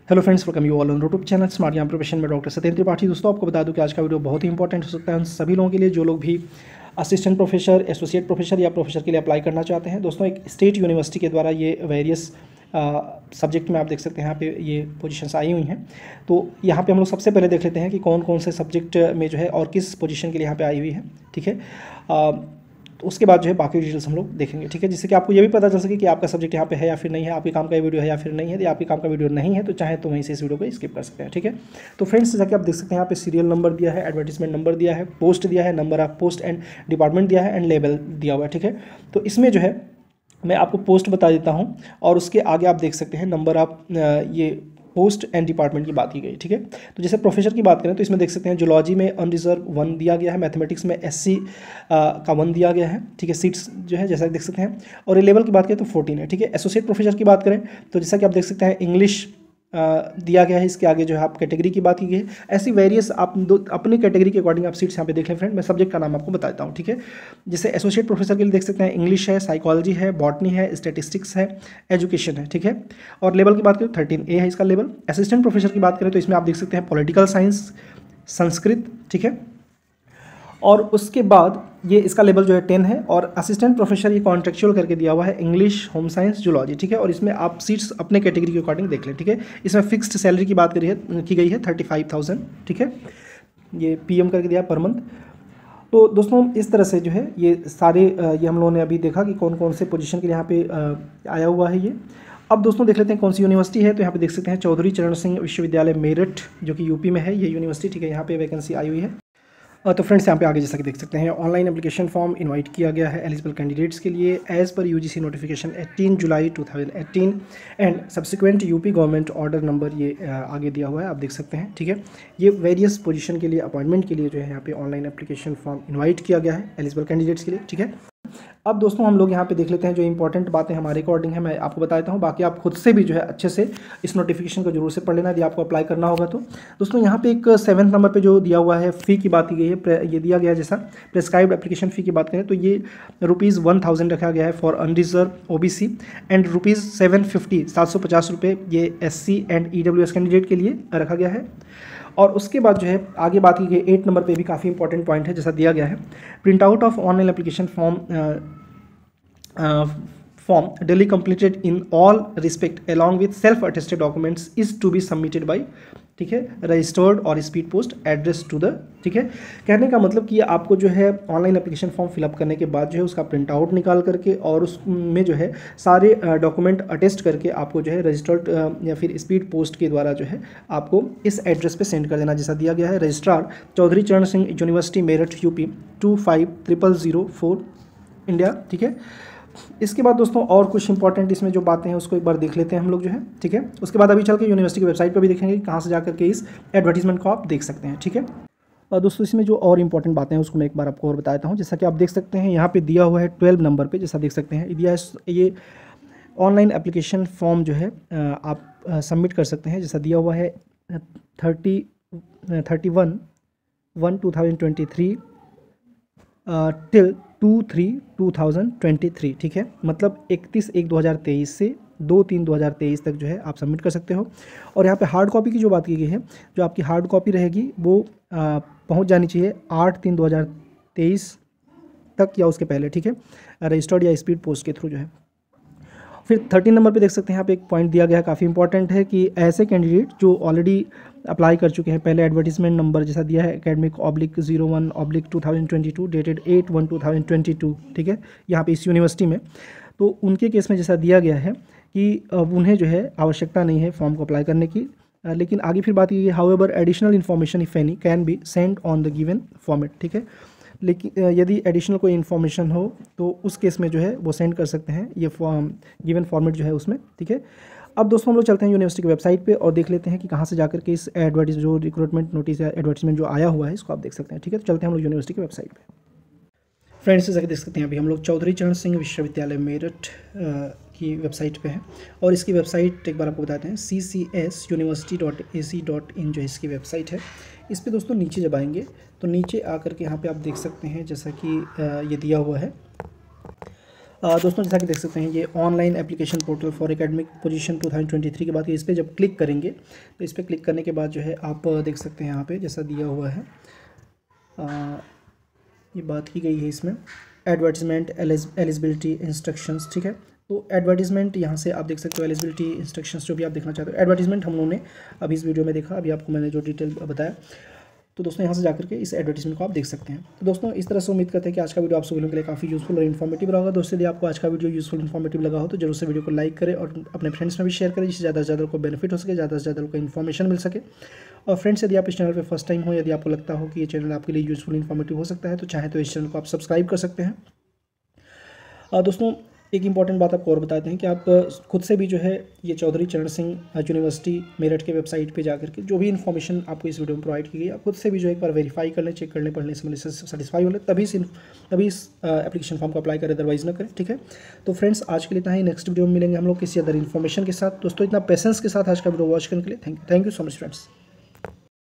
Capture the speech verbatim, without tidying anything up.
Hello friends, welcome you all on YouTube channel smart Gyan profession में doctor Satyendra Tripathi. दोस्तों आपको बता दूं कि आज का वीडियो बहुत ही इंपॉर्टेंट हो सकता है उन सभी लोगों के लिए जो लोग भी असिस्टेंट प्रोफेसर, एसोसिएट प्रोफेसर या प्रोफेसर के लिए अप्लाई करना चाहते हैं। दोस्तों एक स्टेट यूनिवर्सिटी के द्वारा ये वेरियस सब्जेक्ट में आप देख सकते हैं यहाँ पे ये पोजीशंस आई हुई हैं। तो यहाँ पे हम लोग सबसे पहले देख लेते हैं कि कौन कौन से सब्जेक्ट में जो है और किस पोजीशन के लिए यहाँ पे आई हुई है। ठीक है, तो उसके बाद जो है बाकी डिटेल्स हम लोग देखेंगे। ठीक है, जिससे कि आपको ये भी पता चल सके कि आपका सब्जेक्ट यहाँ पे है या फिर नहीं है, आपके काम का ये वीडियो है या फिर नहीं है। यदि आपके काम का वीडियो नहीं है तो चाहे तो वहीं से इस वीडियो को स्किप कर सकते हैं। ठीक है, तो फ्रेंड्स जैसा कि आप देख सकते हैं यहाँ पे सीरियल नंबर दिया है, एडवर्टीजमेंट नंबर दिया है, पोस्ट दिया है, number of post and department दिया है एंड लेवल दिया हुआ है। ठीक है, तो इसमें जो है मैं आपको पोस्ट बता देता हूँ और उसके आगे आप देख सकते हैं नंबर ऑफ ये पोस्ट एंड डिपार्टमेंट की बात की गई। ठीक है, तो जैसे प्रोफेसर की बात करें तो इसमें देख सकते हैं जूलॉजी में अनरिजर्व वन दिया गया है, मैथमेटिक्स में एससी का वन दिया गया है। ठीक है, सीट्स जो है जैसा देख सकते हैं, और लेवल की बात करें तो फोर्टीन है। ठीक है, एसोसिएट प्रोफेसर की बात करें तो जैसा कि आप देख सकते हैं इंग्लिश दिया गया है, इसके आगे जो है आप कैटेगरी की बात की गई है। ऐसी वेरियस आप दो अपनी कैटेगरी के अकॉर्डिंग आप सीट्स यहाँ पे देख लें फ्रेंड। मैं सब्जेक्ट का नाम आपको बता देता हूँ। ठीक है, जैसे एसोसिएट प्रोफेसर के लिए देख सकते हैं इंग्लिश है, साइकोलॉजी है, बॉटनी है, स्टैटिस्टिक्स है, एजुकेशन है। ठीक है, और लेवल की बात करें थर्टीन ए है इसका लेवल। असिस्टेंट प्रोफेसर की बात करें तो इसमें आप देख सकते हैं पॉलिटिकल साइंस, संस्कृत। ठीक है, और उसके बाद ये इसका लेवल जो है टेन है, और असिस्टेंट प्रोफेसर ये कॉन्ट्रेक्चुअल करके दिया हुआ है इंग्लिश, होम साइंस, जूलॉजी। ठीक है, और इसमें आप सीट्स अपने कैटेगरी के अकॉर्डिंग देख लें। ठीक है, इसमें फिक्स्ड सैलरी की बात करी है की गई है थर्टी फाइव थाउजेंड। ठीक है, ये पीएम करके दिया पर मंथ। तो दोस्तों इस तरह से जो है ये सारे ये हम लोगों ने अभी देखा कि कौन कौन से पोजीशन के लिए यहाँ पे आया हुआ है ये। अब दोस्तों देख लेते हैं कौन सी यूनिवर्सिटी है। तो यहाँ पे देख सकते हैं चौधरी चरण सिंह विश्वविद्यालय मेरठ, जो कि यूपी में है ये यूनिवर्सिटी। ठीक है, यहाँ पे वैकेंसी आई हुई है। तो फ्रेंड्स यहाँ पे आगे जैसा कि देख सकते हैं ऑनलाइन एप्लीकेशन फॉर्म इनवाइट किया गया है एलिजिबल कैंडिडेट्स के लिए एज पर UGC notification eighteen July two thousand eighteen and subsequent UP government order number ये आगे दिया हुआ है, आप देख सकते हैं। ठीक है, ये वेरियस पोजीशन के लिए अपॉइंटमेंट के लिए जो है यहाँ पे ऑनलाइन एप्लीकेशन फॉर्म इन्वाइट किया गया है एलिजिबल कैंडिडेट्स के लिए। ठीक है, अब दोस्तों हम लोग यहाँ पे देख लेते हैं जो इंपॉर्टेंट बातें हमारे अकॉर्डिंग है, मैं आपको बता देता हूँ। बाकी आप खुद से भी जो है अच्छे से इस नोटिफिकेशन को जरूर से पढ़ लेना यदि आपको अप्लाई करना होगा तो। दोस्तों यहाँ पे एक सेवन्थ नंबर पे जो दिया हुआ है फ़ी की बात की गई है, ये दिया गया है जैसा प्रेस्क्राइब्ड एप्लीकेशन फ़ी की बात करें तो ये रुपीज़ वन थाउजेंड रखा गया है for unreserve OBC and rupees seven fifty सात सौ पचास रुपये ये S C and E W S candidate के लिए रखा गया है। और उसके बाद जो है आगे बात की गई एट नंबर पे भी काफ़ी इंपॉर्टेंट पॉइंट है जैसा दिया गया है, print out of online application form form duly completed in all respect along with self attested documents is to be submitted by, ठीक है, रजिस्टर्ड और speed post address to the. ठीक है, कहने का मतलब कि आपको जो है ऑनलाइन एप्लीकेशन फॉर्म फिलअप करने के बाद जो है उसका प्रिंट आउट निकाल करके और उसमें जो है सारे डॉक्यूमेंट अटेस्ट करके आपको जो है रजिस्टर्ड या फिर स्पीड पोस्ट के द्वारा जो है आपको इस एड्रेस पे सेंड कर देना जैसा दिया गया है, registrar Chaudhary Charan Singh university Meerut UP two five triple zero four India. ठीक है, इसके बाद दोस्तों और कुछ इंपॉर्टेंट इसमें जो बातें हैं उसको एक बार देख लेते हैं हम लोग जो है। ठीक है, उसके बाद अभी चल के यूनिवर्सिटी की वेबसाइट पर भी देखेंगे कहाँ से जाकर के इस एडवर्टीजमेंट को आप देख सकते हैं। ठीक है, और दोस्तों इसमें जो और इंपॉर्टेंट बातें हैं उसको मैं एक बार आपको और बताता हूँ। जैसा कि आप देख सकते हैं यहाँ पे दिया हुआ है ट्वेल्व नंबर पे, जैसा देख सकते हैं दिया है ये ऑनलाइन एप्लीकेशन फॉर्म जो है आप सबमिट कर सकते हैं, जैसा दिया हुआ है thirty thirty one one two thousand twenty three till two three two thousand twenty three. ठीक है, मतलब इकतीस एक दो हज़ार तेईस से दो तीन दो हज़ार तेईस तक जो है आप सबमिट कर सकते हो। और यहाँ पे हार्ड कॉपी की जो बात की गई है, जो आपकी हार्ड कॉपी रहेगी वो आ, पहुँच जानी चाहिए आठ तीन दो हज़ार तेईस तक या उसके पहले। ठीक है, रजिस्टर्ड या स्पीड पोस्ट के थ्रू जो है। फिर थर्टीन नंबर पे देख सकते हैं यहाँ पे एक पॉइंट दिया गया है काफ़ी इंपॉर्टेंट है कि ऐसे कैंडिडेट जो ऑलरेडी अप्लाई कर चुके हैं, पहले एडवर्टीजमेंट नंबर जैसा दिया है academic oblique zero one oblique two thousand twenty two dated eight one two thousand twenty two. ठीक है, यहाँ पे इस यूनिवर्सिटी में, तो उनके केस में जैसा दिया गया है कि अब उन्हें जो है आवश्यकता नहीं है फॉर्म को अप्लाई करने की, लेकिन आगे फिर बात की however additional information if any can be send on the given format. ठीक है, लेकिन यदि एडिशनल कोई इन्फॉर्मेशन हो तो उस केस में जो है वो सेंड कर सकते हैं ये फॉर्म गिवन फॉर्मेट जो है उसमें। ठीक है, अब दोस्तों हम लोग चलते हैं यूनिवर्सिटी की वेबसाइट पे और देख लेते हैं कि कहाँ से जाकर के इस एडवर्टीज जो रिक्रूटमेंट नोटिस या एडवर्टीजमेंट जो आया हुआ है इसको आप देख सकते हैं। ठीक है, तो चलते हैं हम लोग यूनिवर्सिटी की वेबसाइट पे। फ्रेंड्स जैसा कि देख सकते हैं अभी हम लोग चौधरी चरण सिंह विश्वविद्यालय मेरठ की वेबसाइट पे है, और इसकी वेबसाइट एक बार आपको बताते हैं C C S university dot A C dot in जो इसकी वेबसाइट है। इस पर दोस्तों नीचे जब आएंगे तो नीचे आकर के यहाँ पे आप देख सकते हैं जैसा कि ये दिया हुआ है आ, दोस्तों जैसा कि देख सकते हैं ये online application portal for academic position two thousand twenty three की बात की। इस पर जब क्लिक करेंगे तो इस पर क्लिक करने के बाद जो है आप देख सकते हैं यहाँ पे जैसा दिया हुआ है, आ, ये बात की गई है इसमें एडवर्टीजमेंट एलिजिबिलिटी इंस्ट्रक्शंस, ठीक है। तो एडवर्टीजमेंट यहाँ से आप देख सकते हो, एलिजिबिलिटी इंस्ट्रक्शंस जो भी आप देखना चाहते हो। एडवर्टीजमेंट हम लोगों ने अभी इस वीडियो में देखा, अभी आपको मैंने जो डिटेल बताया। तो दोस्तों यहाँ से जाकर के इस एडवर्टीजमेंट को आप देख सकते हैं। तो दोस्तों इस तरह से उम्मीद करते हैं कि आज का वीडियो आप सभी लोगों के लिए काफ़ी यूजफुल और इन्फॉर्मेटिव रहा होगा। दोस्तों यदि आपको आज का वीडियो यूजफुल इन्फॉर्मेटिव लगा हो तो जरूर से वीडियो को लाइक करें और अपने फ्रेंड्स में भी शेयर करें, जिससे ज़्यादा से ज़्यादा को बेनिफिट हो सके, ज़्यादा से ज़्यादा को इन्फॉर्मेशन मिल सके। और फ्रेंड्स यदि आप इस चैनल पर फर्स्ट टाइम हो, यदि आपको लगता हो कि ये चैनल आपके लिए यूजफुल इन्फॉर्मेटिव हो सकता है, तो चाहे तो इस चैनल को आप सब्सक्राइब कर सकते हैं। और दोस्तों एक इंपॉर्टेंट बात आपको और बताते हैं कि आप खुद से भी जो है ये चौधरी चरण सिंह यूनिवर्सिटी मेरठ के वेबसाइट पे जाकर के जो भी इन्फॉर्मेशन आपको इस वीडियो में प्रोवाइड की गई, आप खुद से भी जो एक बार वेरीफाई कर लें, चेक कर लें, पढ़ने से सेटिस्फाई हो लें, तभी तभी इस एप्लीकेशन फॉर्म को अप्लाई करें, अदरवाइज ना करें, ठीक है। तो फ्रेंड्स आज के लिए इतना ही, नेक्स्ट वीडियो में मिलेंगे हम लोग किसी अदर इन्फॉर्मेशन के साथ। दोस्तों इतना पेशेंस के साथ आज का वीडियो वॉच करने के लिए thank you thank you so much friends.